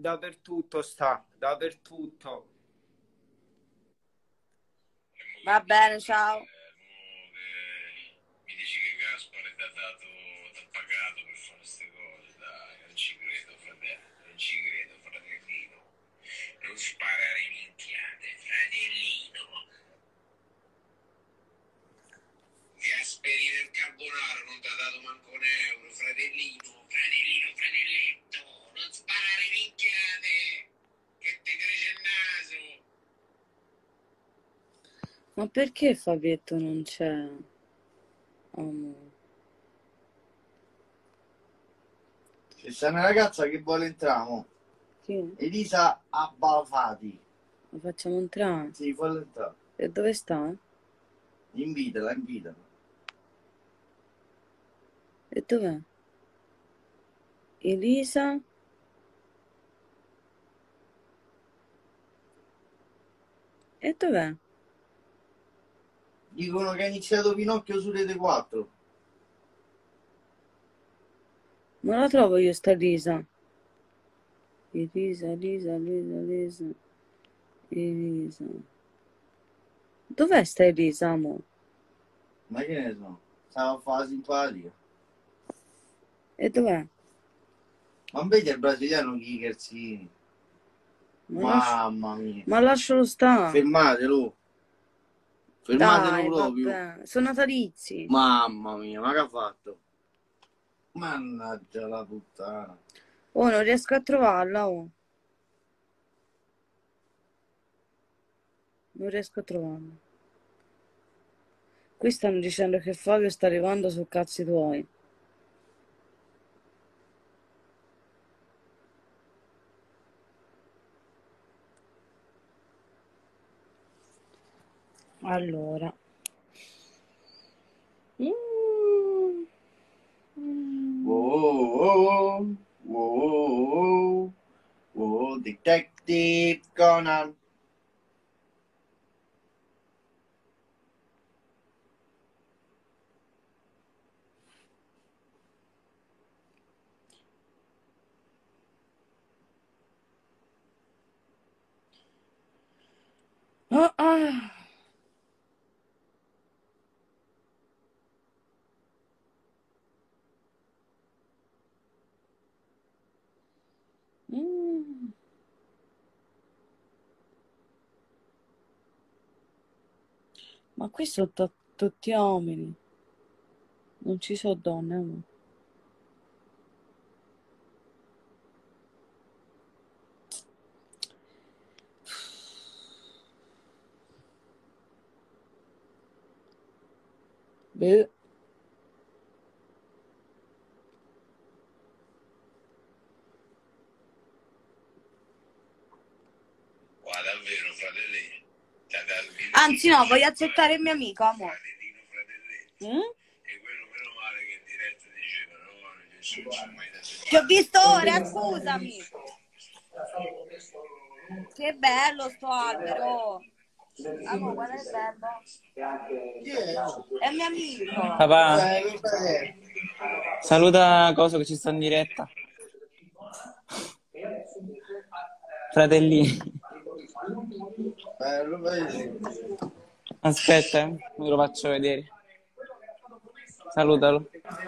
dappertutto sta, dappertutto. Va bene, ciao. Mi dici che Gaspare ti ha pagato per fare queste cose, dai, non ci credo, fratello, non ci credo, fratellino. Non sparare minchiate, fratellino. Gasperi del Carbonaro non ti ha dato manco un euro, fratellino, fratelletto, non sparare minchiate, che ti cresce il naso. Ma perché Fabietto non c'è? Amore. C'è sta una ragazza che vuole entrare. Chi? Elisa Abbafati. La facciamo entrare? Sì, vuole entrare. E dove sta? Invitala, invitala. E dov'è? Elisa? E dov'è? Dicono che ha iniziato Pinocchio su Rete 4. Non la trovo io sta Elisa. Elisa. Dov'è sta Elisa, amore? Ma che ne so? Stava a fare la simpatica. E dov'è? Ma vedi il brasiliano Chicherzini? Mamma mia. Ma lascialo stare. Fermatelo. Fermatelo Dai, proprio. vabbè. Sono natalizi. Mamma mia, ma che ha fatto? Mannaggia la puttana. Oh, non riesco a trovarla, oh. Non riesco a trovarla. Qui stanno dicendo che Fabio sta arrivando su cazzi tuoi. Allora. Oh, Detective Conan. Ah. Ma qui sono tutti uomini. Non ci sono donne, amore. Beh. Davvero, fratelli. Anzi no, voglio accettare il mio amico, amore. E quello meno male che in diretta diceva, no, nessuno mai da Ti ho visto ora, scusami. Che bello sto albero. Amore, guarda che bello. È il mio amico. Papà, saluta Coso che ci sta in diretta. Fratelli. Aspetta, me lo faccio vedere. Salutalo.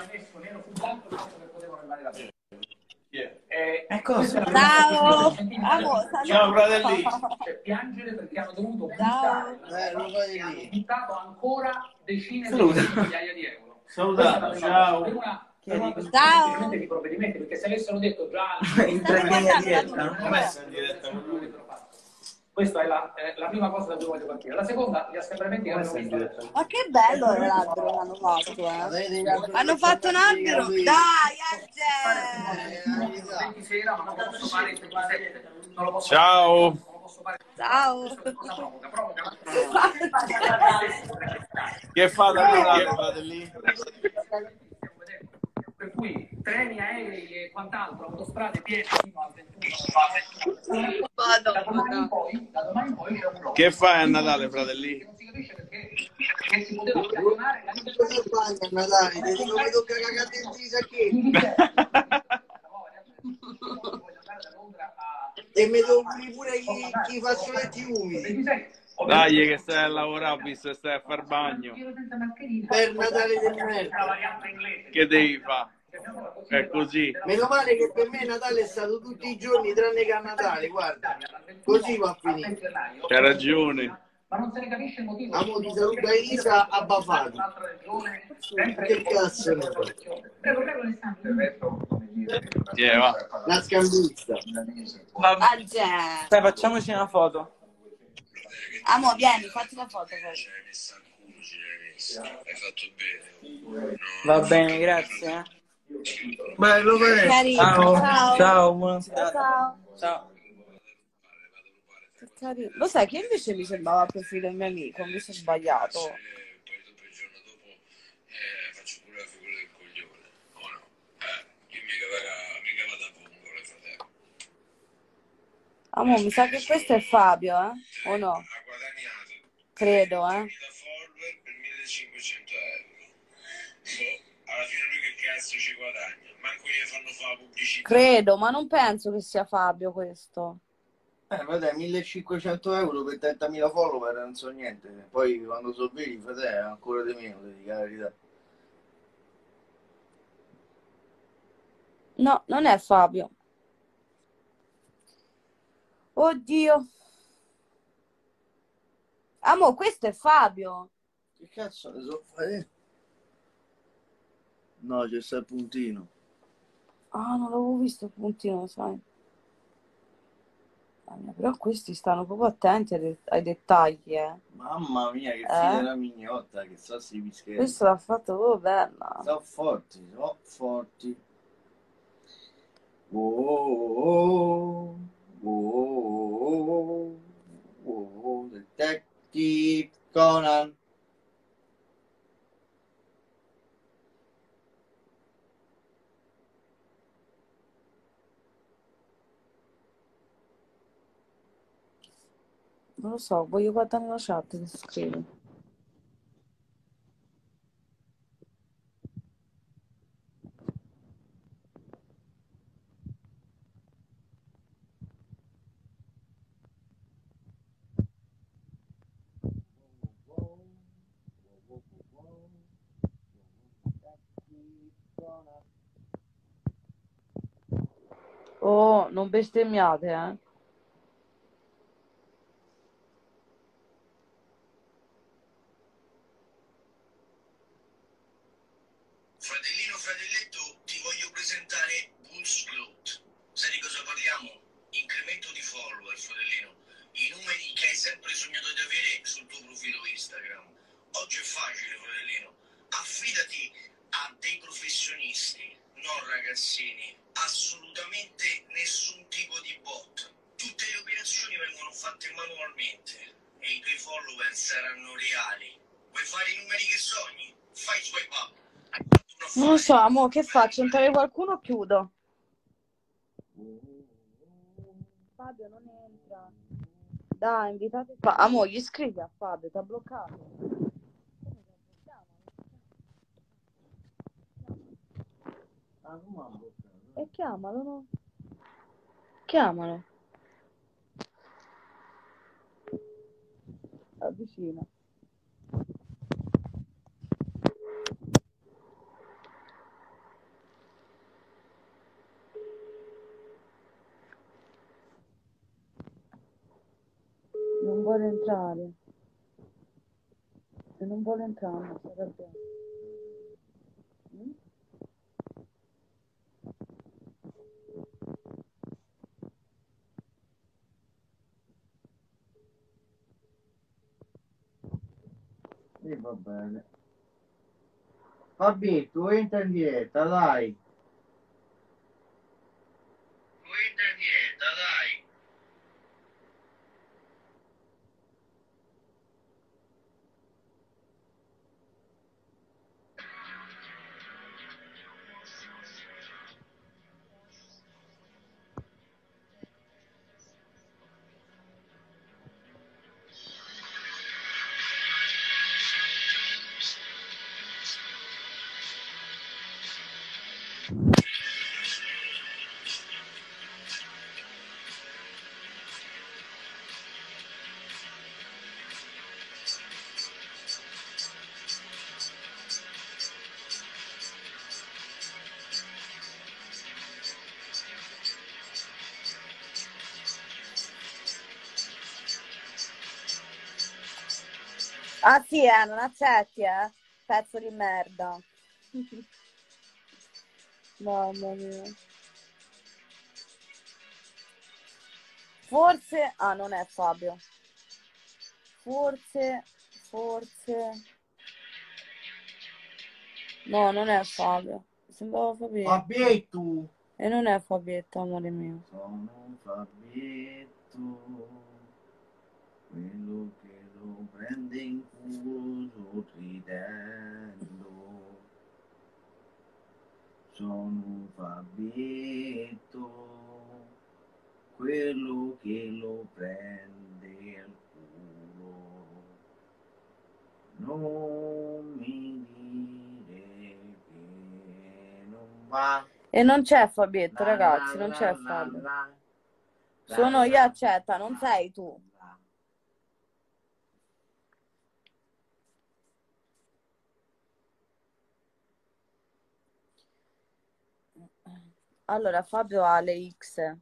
Ciao. Amore, Ciao fratelli. Piangere perché hanno dovuto ciao. buttato ancora decine di migliaia di euro. Salutato, ciao. Ciao. Di provvedimenti, perché se avessero detto già questa è la prima cosa da cui voglio partire. La seconda, gli assembramenti che abbiamo visto. Ma che bello l'albero che hanno fatto, Hanno fatto un albero. Dai, Agge! Sera, ma non lo posso fare il 27. Non lo posso Ciao. fare. Ciao. Che fate a fratelli? Per cui treni, aerei e quant'altro, autostrade piene fino al 21. Da domani in poi c'è un blocco. Che fai a Natale, fratelli? Non si capisce perché si poteva pianare la libertà. Cosa fai a Natale? Ti dico che tocca cagare in tisa che? Voglio andare da Londra a E mi dovrai pure chi fazzoletti umidi. Dai, che stai a lavorare, visto che stai a far bagno. Per Natale del merda. Che devi fare? È così. Meno male che per me Natale è stato tutti i giorni tranne che a Natale, guarda. Così va a finire. C'hai ragione. Ma non se ne capisce il motivo. Amo di saluta Elisa Abbafati. Che cazzo ne fa? Prego, prego, Alessandro. Va. La scambista. Vabbè, Ah, già. dai, facciamoci una foto. Amo, vieni, fatti la foto. Poi. Hai fatto bene. Va bene, grazie. Bello, bello. Carino, Ciao. ciao. Ciao, buonasera. Ciao. Ciao. Che carino. Lo sai che invece mi sembrava il profilo del mio amico, invece ho sbagliato. Poi dopo il giorno dopo faccio pure la figura del coglione. O no? Io mica vado a vongole, fratello. Amo, mi sa che questo è Fabio, o no? Ha guadagnato Credo, 30.000 follower per 1.500 euro. Alla fine lui che cazzo ci guadagna? Manco gli fanno fare la pubblicità. Credo, ma non penso che sia Fabio questo. Frate, 1.500 euro per 30.000 follower non so niente. Poi quando sono veri, frate, ancora di meno, ti dico la verità. No, non è Fabio. Oddio. Amo, questo è Fabio. Che cazzo ne so fare? No, c'è sta il puntino. Ah, non l'avevo visto il puntino, sai. Però questi stanno proprio attenti ai dettagli, eh. Mamma mia, che figlia della mignotta, che so si pischelli. Questo l'ha fatto proprio bella. Sono forti, sono forti. Oh, oh, oh, oh, Detective Conan. Non lo so, voglio guardare la chat che scrive. Oh, non bestemmiate, eh. Fratellino, fratelletto, ti voglio presentare Bulls Cloud. Sai di cosa parliamo? Incremento di follower, fratellino. I numeri che hai sempre sognato di avere sul tuo profilo Instagram. Oggi è facile, fratellino. Affidati a dei professionisti, non ragazzini. Assolutamente nessun tipo di bot. Tutte le operazioni vengono fatte manualmente e i tuoi follower saranno reali. Vuoi fare i numeri che sogni? Fai swipe up. Non lo so, amo, che faccio? Entrare qualcuno o chiudo? Fabio non entra. Dai, invitate Amo, gli scrivi a Fabio, ti ha bloccato. E chiamalo, no? Chiamalo. Avvicina. Non vuole entrare. Se non vuole entrare, non sarebbe. E va bene. Fabi, tu entra in diretta, dai. Tu entra in diretta, dai. Ah sì, non accetti, pezzo di merda. Mamma mia. Forse... Ah, non è Fabio. Forse... No, non è Fabio. Sembrava Fabietto. Fabietto! E non è Fabietto, amore mio. Sono Fabietto, quello che lo prende in culo ridendo. Sono Fabietto, quello che lo prende al culo. Non mi dire che non va. E non c'è Fabietto, ragazzi, non c'è Fabio. Sono io, accetta, non sei tu. Allora, Fabio ha le X.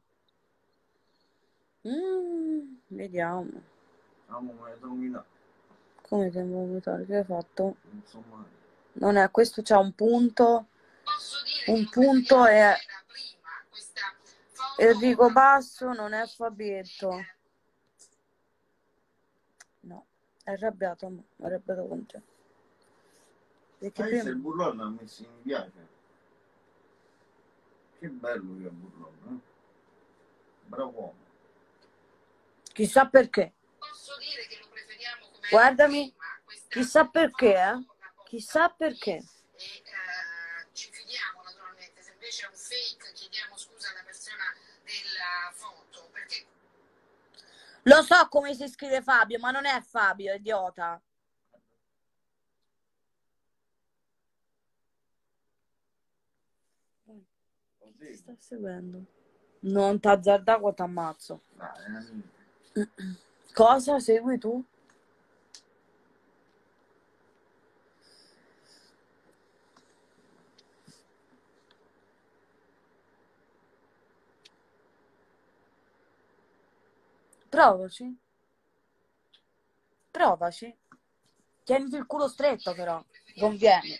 Vediamo. Come ti devo votare? Che hai fatto? Insomma, Non è, questo c'ha un punto e Enrico Basso, non è Fabietto. No, è arrabbiato con te. Perché prima... il burlone ha messo in piace. Che bello che è burlone, eh? Bravo uomo. Chissà perché. Guardami, chissà perché, chissà perché. Ci fidiamo naturalmente, se invece è un fake chiediamo scusa alla persona della foto, perché Lo so come si scrive Fabio, ma non è Fabio, idiota. Ti sta seguendo. Non t'azzardare qua t'ammazzo. Cosa segui tu? Provaci. Provaci. Tieniti il culo stretto però. Non vieni.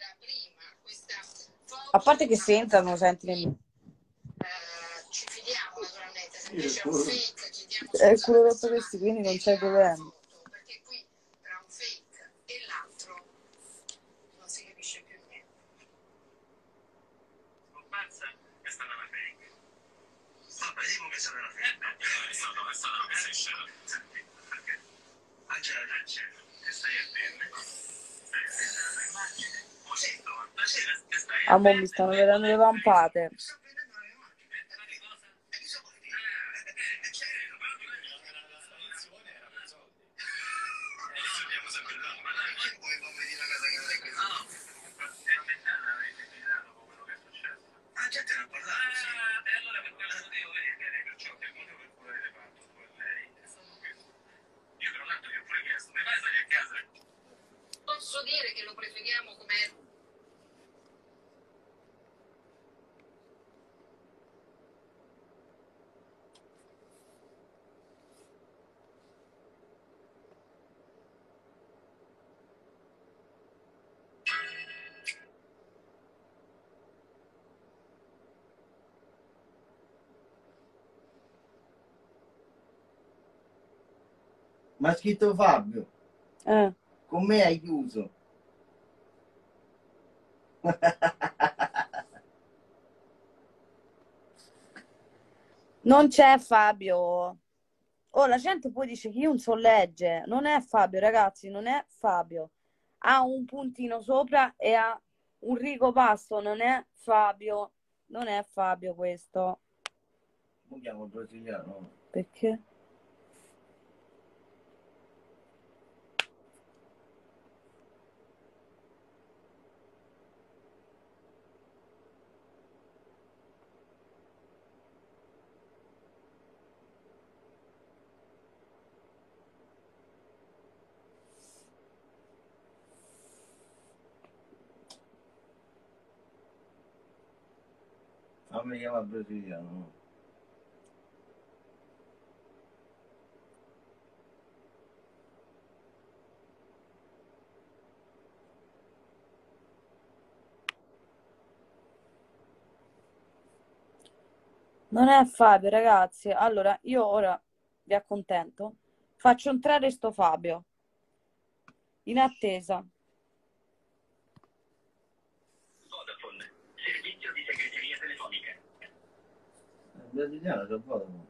A parte che se entrano senti nemmeno. ci fidiamo naturalmente, se invece è un fake chiediamo È il scusa culo alla rotto persona questi, quindi non c'è della problema. foto, perché qui tra un fake e l'altro non si capisce più niente. Scomparsa è stata una fake. Vabbè, dico che è stata una fake. È stata una messa in scena. Perché? Angela D'Angelo, che stai a bene? La immagine? Amo, mi stanno vedendo le vampate. Posso dire che lo preferiamo come... Ma ha scritto Fabio, con me hai chiuso. Non c'è Fabio. Oh, la gente poi dice che io non so legge. Non è Fabio, ragazzi, non è Fabio. Ha un puntino sopra e ha un rigo basso. Non è Fabio. Non è Fabio questo. Mi chiamo brasiliano. Perché? Fammi chiamare brasiliano. Non è Fabio, ragazzi. Allora, io ora vi accontento. Faccio entrare sto Fabio. In attesa. Vodafone, servizio di segreteria telefonica. Brasiliano, c'è Vodafone.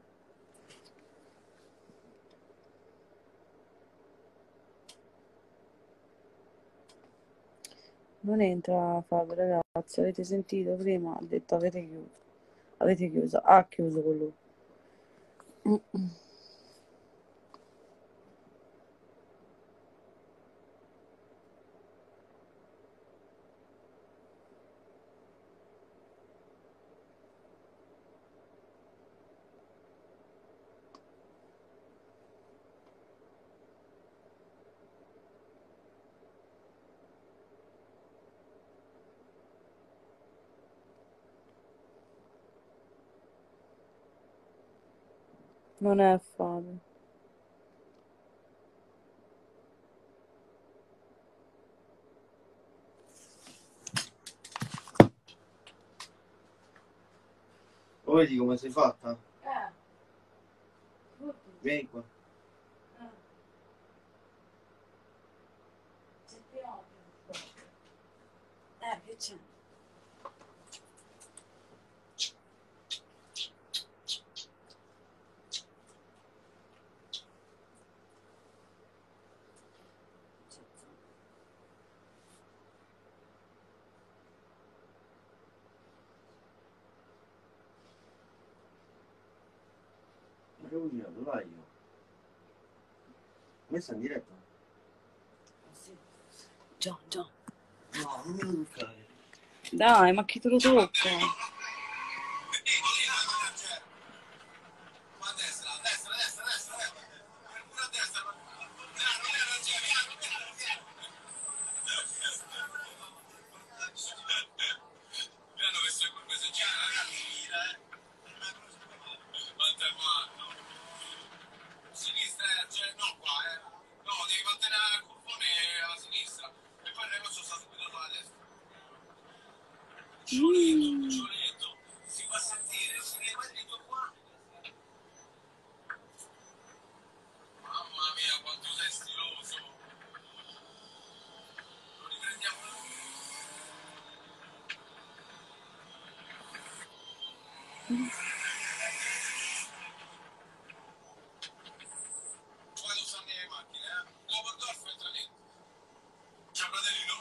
Non entra Fabio, ragazzi. Avete sentito prima? Ha detto avete chiuso. Avete chiuso. Ha chiuso con lui. Non è Fabio. Lo vedi come sei fatta? Vieni qua. Che c'è? Ma che vuoi dire? Dove vai io? Messa in diretta? Sì. Già. No, non me lo toccare. Dai, ma chi te lo tocca? Sinistra, cioè, no qua, no, devi mantenere il curvone alla sinistra e poi il negozio sta subito sulla destra. Cioletto, si fa sentire, si leva dritto qua. Mamma mia, quanto sei stiloso. Lo riprendiamo. Quando stanno le macchine, Oberdorf entra dentro. C'è fratellino?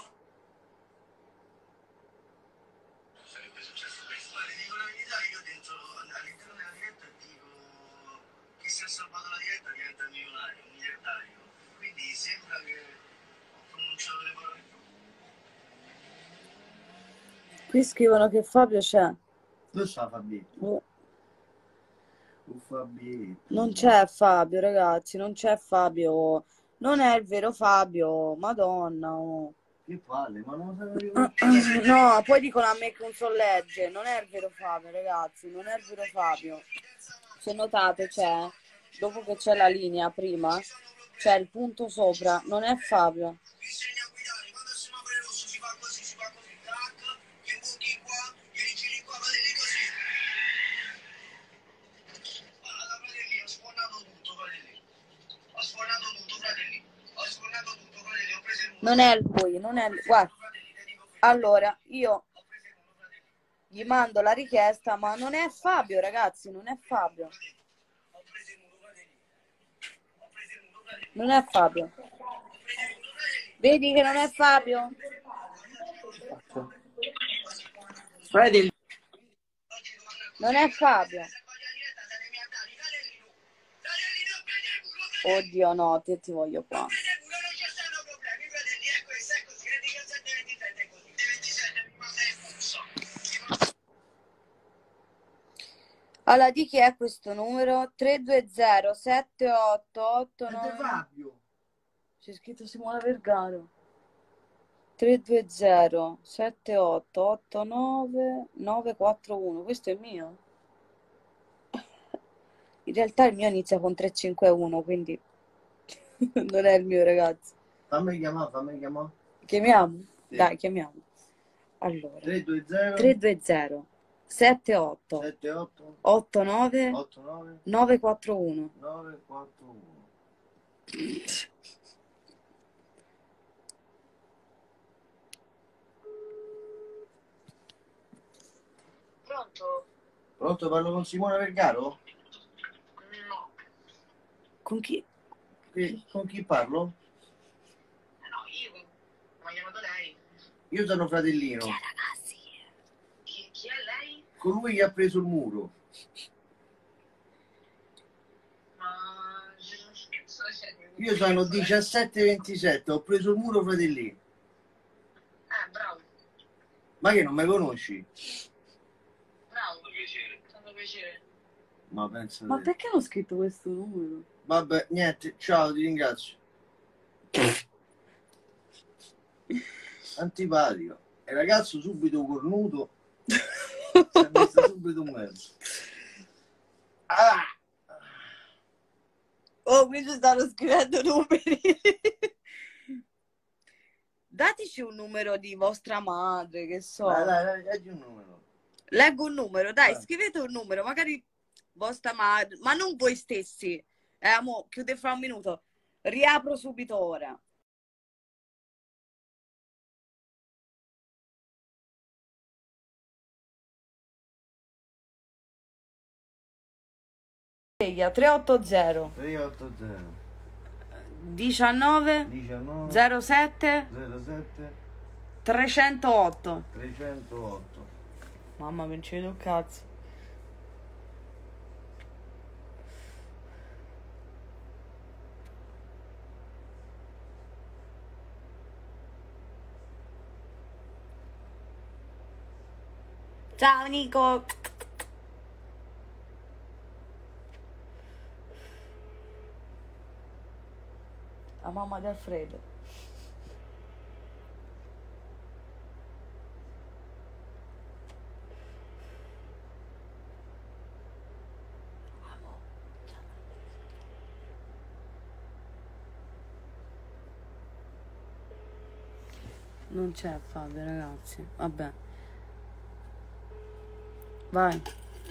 Sarebbe successo questo. Ma le dico la verità, io dentro, all'interno della diretta dico chi si è salvato la diretta diventa milionario, un miliardario. Quindi sembra che ho pronunciato le parole. Qui scrivono che Fabio c'è. Dove sta Fabietto? Oh, Fabietto. non c'è Fabio, ragazzi, non c'è Fabio. Non è il vero Fabio, Madonna. Oh. Che palle, ma non lo sai riconoscere. No, poi dicono a me che non so leggere. Non è il vero Fabio, ragazzi, non è il vero Fabio. Se notate c'è, dopo che c'è la linea prima, c'è il punto sopra, non è Fabio. Bisogna guidare, quando il semaforo è rosso si fa così, tac, gli imbuchi qua, gli giri qua, fratelli così. Allora, fratelli, ho sfornato tutto, fratelli. Ho sfornato tutto, fratelli. Ho sfornato tutto, fratelli, ho preso il Non è lui, non è lui. Guarda, allora, io gli mando la richiesta, ma non è Fabio, ragazzi, non è Fabio. Non è Fabio. Vedi che non è Fabio? Fai Non è Fabio. Oddio, no, te ti voglio qua. Allora, di chi è questo numero? 320 7889. Fabio. C'è scritto Simona Vergaro. 320 7889 941. Questo è mio. In realtà il mio inizia con 351, quindi non è il mio, ragazzi. Fammi chiamare. Chiamiamo? Sì. Dai, chiamiamo. Allora, 320 320 78 78 89 89 941. 941. Pronto? Pronto, parlo con Simona Vergaro? No. Con chi? Con chi parlo? No, io. Mi ha chiamato lei. Io sono fratellino. Ragazzi. Chi è lei? Colui che ha preso il muro. Ma... che sto facendo? Io sono 1727, ho preso il muro, fratellino. Bravo. Ma che non mi conosci? Bravo. Piacere. Tanto piacere. Ma penso Ma te. perché hanno scritto questo numero? Vabbè, niente, ciao, ti ringrazio. Antipatico. E ragazzo subito cornuto. Si è messo subito un mezzo. Ah! Oh, qui ci stanno scrivendo numeri. Dateci un numero di vostra madre, che so. Dai, leggi un numero. Leggo un numero, dai, Vai. scrivete un numero, magari vostra madre, ma non voi stessi. Amo, chiude fra un minuto. Riapro subito ora. Sveglia 380 380 19 19 07 07 308. 308. Mamma, non ci vedo un cazzo. Ciao Nico. La mamma di Alfredo. Non c'è Fabio, ragazzi. Vabbè. Vai.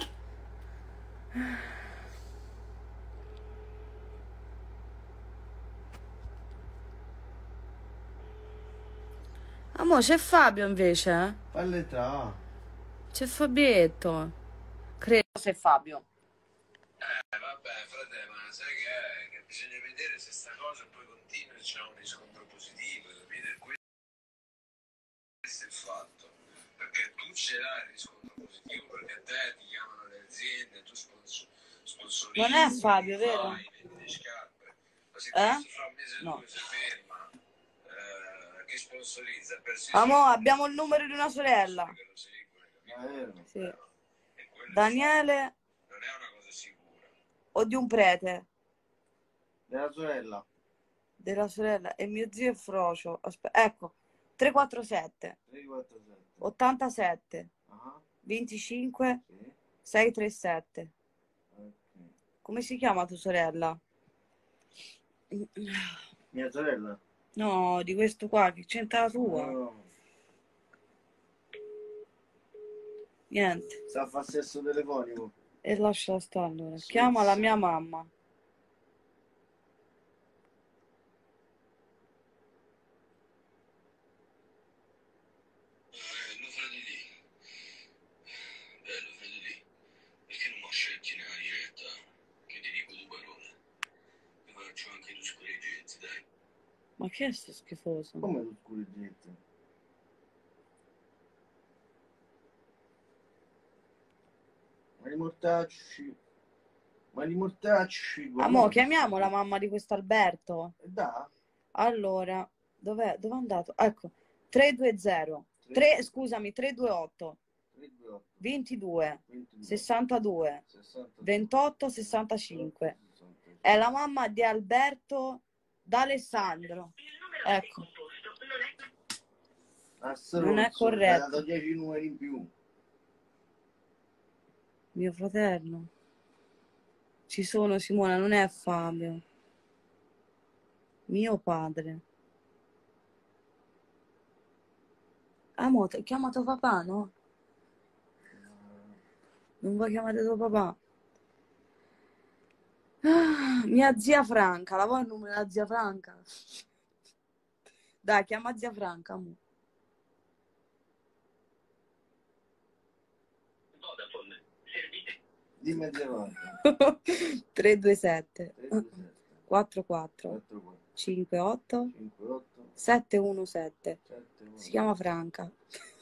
Amore, c'è Fabio invece, eh? Palletà. C'è Fabietto. Credo se Fabio. Vabbè, frate, ma sai che è? Che bisogna vedere se sta cosa poi continua e c'è un riscontro positivo, capite? Questo è il fatto. Perché tu ce l'hai il riscontro positivo, perché a te ti chiamano le aziende, tu sponsorizzi. Non è Fabio, vero? Vendi le scarpe. Ma se Eh? questo fra un mese o No. due si ferma, chi sponsorizza? Persi Amore, abbiamo il numero di una sorella. che lo seguono, capito? Sì. E quello Daniele non è una cosa sicura. o di un prete? Della sorella. Della sorella. E mio zio è Frocio. Aspetta, ecco. 347 347. 87 Ah, 25 sì. 637. Ok. Come si chiama tua sorella? Mia sorella? No, di questo qua, che c'entra la tua? No. Niente. Sta a fare sesso telefonico. E lascia stare allora. Sì, Chiama la sì. mia mamma. Bello fratelli, bello fratelli, perché non mi accetti nella diretta? Che ti dico due parole, mi faccio anche due scorreggetti, dai. Ma che è sto schifoso? Come lo scureggetto? Ma li mortacci. Ma li mortacci. Amo, chiamiamo la mamma di questo Alberto. Da? Allora, dov'è? Dove è andato? Ecco, 320. Scusami, 328 328 22 22 62 60 28 65. È la mamma di Alberto D'Alessandro. Ecco, non è corretto. Ha dato 10 numeri in più. Mio fratello. Ci sono, Simona, non è Fabio. Mio padre. Ah, mo, ti ho chiamato papà, no? Non vuoi chiamare tuo papà? Ah, mia zia Franca, la vuoi il numero della zia Franca? Dai, chiama zia Franca, mo. Di mezzanotte. 327 327 44 44 58 58 717. 71. Si chiama Franca.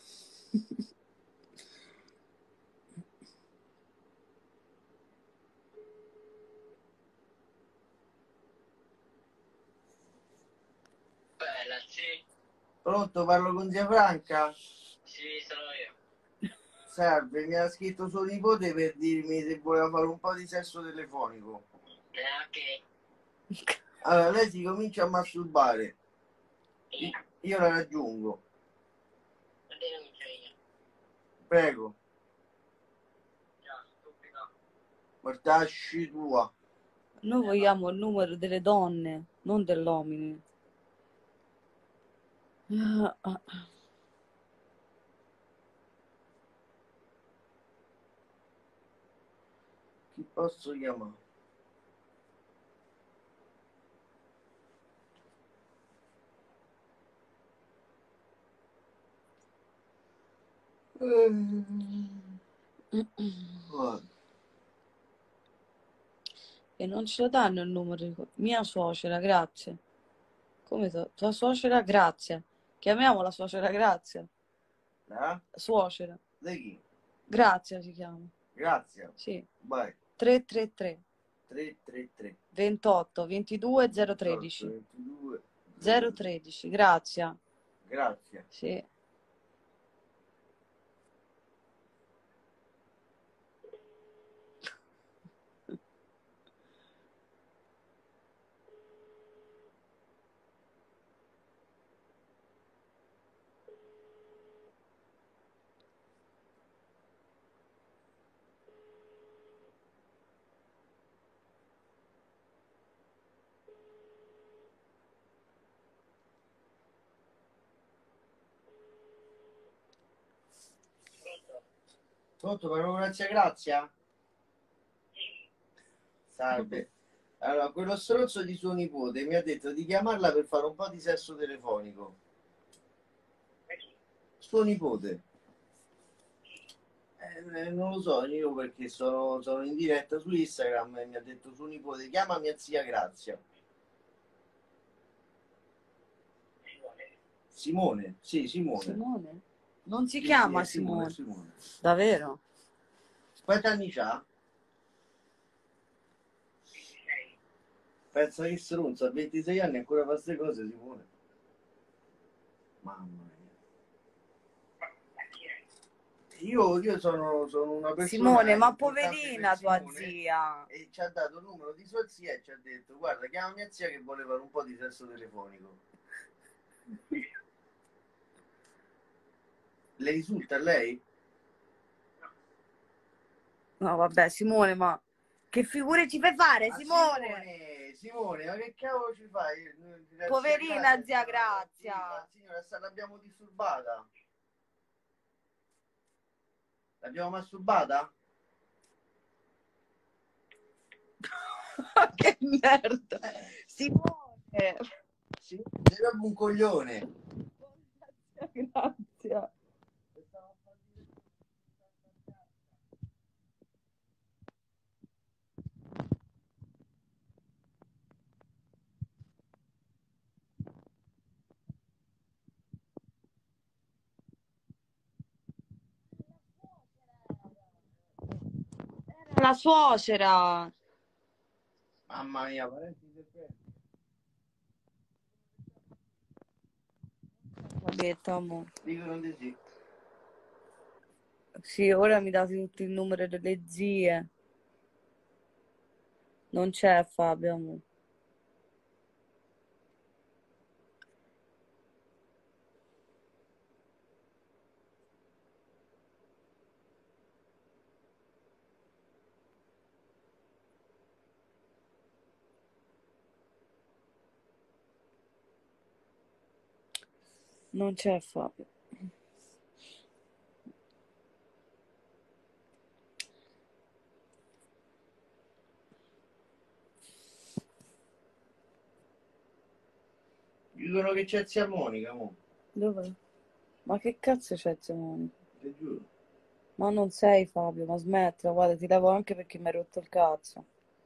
Bella, sì. Pronto, parlo con zia Franca? Sì, sono io. Salve, mi ha scritto suo nipote per dirmi se voleva fare un po' di sesso telefonico. Ok. Allora, lei si comincia a masturbare. Sì. Io la raggiungo. Ma te non c'ho io. Prego, Ciao, stupido. mortasci tua. Noi vogliamo il numero delle donne, non dell'uomini. Chi posso chiamare? Guarda, E non ce lo danno il numero di... Mia suocera, grazie. Come tua suocera, grazie. Chiamiamo la suocera Grazia. Suocera. di chi? Grazia si chiama. Grazie. Sì. Vai. 333 333 28 22 013 22 013. Grazia. Grazie. Sì. Pronto, parlo con Grazia? Salve. Allora, quello stronzo di suo nipote mi ha detto di chiamarla per fare un po' di sesso telefonico. Suo nipote. Non lo so, io perché sono in diretta su Instagram e mi ha detto suo nipote, chiama mia zia Grazia. Simone? Sì, Simone. Simone? Non si Sì, chiama sì, è Simone. Simone. Davvero? Quanti anni c'ha? Pensa che stronzo, a 26 anni ancora fa queste cose, Simone. Mamma mia. Io sono una persona Simone, ma importante poverina per tua Simone zia. e ci ha dato il numero di sua zia e ci ha detto guarda, chiama mia zia che vuole fare un po' di sesso telefonico. Le risulta a lei? No, vabbè, Simone, ma che figure ci fai fare, Simone? Simone, ma che cavolo ci fai? Poverina zia Grazia. La signora l'abbiamo disturbata. L'abbiamo masturbata? Che merda. Simone. Sì, sei proprio un coglione. Grazie. La suocera. Mamma mia, parenti serpenti. Detto, amo. Dicono di sì. Sì, ora mi date tutto il numero delle zie. Non c'è Fabio, amo. Non c'è Fabio. Dicono che c'è zia Monica, mo. Dove? Ma che cazzo c'è, Simone? Ti giuro. Ma non sei Fabio, ma smettila, guarda, ti levo anche perché mi hai rotto il cazzo.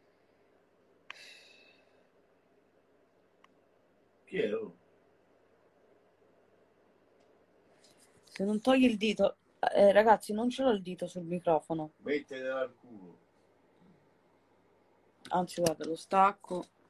Chi è? Oh? Se non togli il dito... ragazzi, non ce l'ho il dito sul microfono. Mettetela al culo. Anzi, guarda, lo stacco.